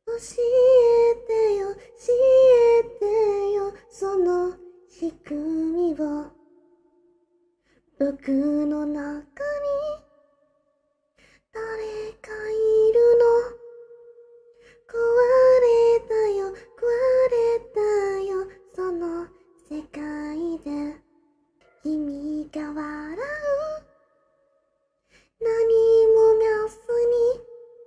えてよ、教えてよ、その仕組みを。僕の中に誰かいるの。壊れたよ、壊れたよ、その世界で。君が笑う。何も見ずに。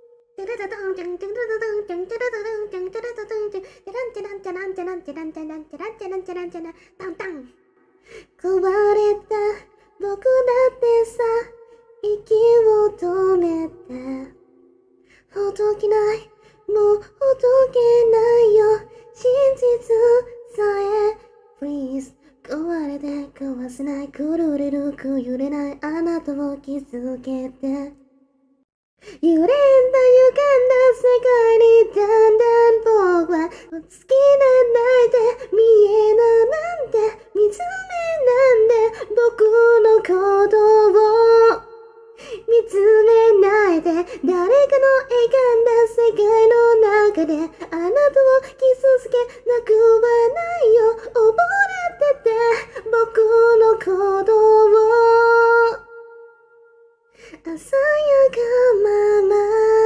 壊れた僕だってさ、息を止めて。ほどけない、もうほどけないよ、真実さえ。Please 壊れて壊せない、くるれるく揺れないあなたを気づけて。揺れんだ歪んだ世界にだんだん僕は好きなないで見えななんて見つめなんで僕のことを見つめないで。誰かの歪んだ世界の中であなたを傷つけなくはないよ。溺れてて僕のことを鮮やかまま。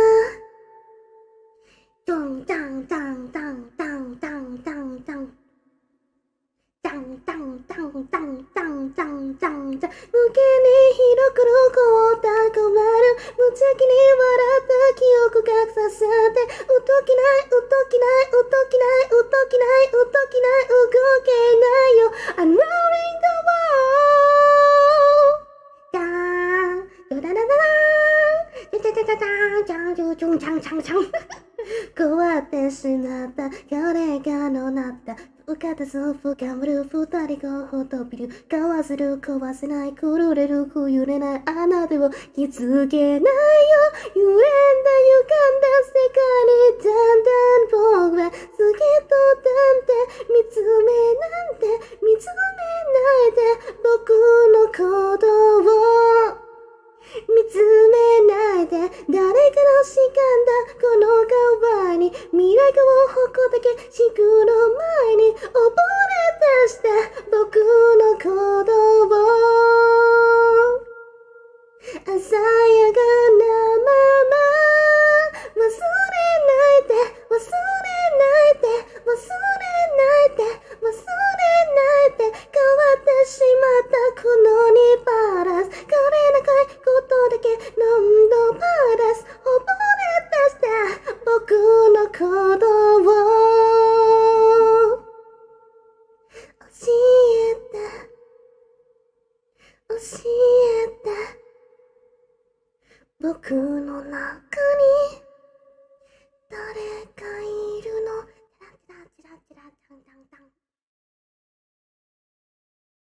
ドンダンダンダンダンダンダンダンダンダンダンダンダンダンダンダン。無限に広くる凍った困る無邪気に笑った記憶隠させて。うときないうときない、うときない、うときない、うときない、動けないよ。Unrolling the world。ダーンドダダダダーンダダダダダーンチャンチュチュンチャンチャンチャン。壊ってしまった誰かのなった深田そう深まる二人がほとびる。壊せる壊せないくるれるく揺れないあなたを気づけないよ。揺れんだ歪んだ世界にだんだん僕は好きとだって見つめなんて見つめないで僕のことを見つめないで。誰かのしがんだこの川に未来がを誇だけしくの前に溺れ出した僕のことを鮮やかなまま忘れないで忘れないで忘れないで忘れないで。変わってしまったこの2パラス。枯れなかいことだけ何度パラス。溺れ出した僕のことを教えて教えて。僕の中に誰か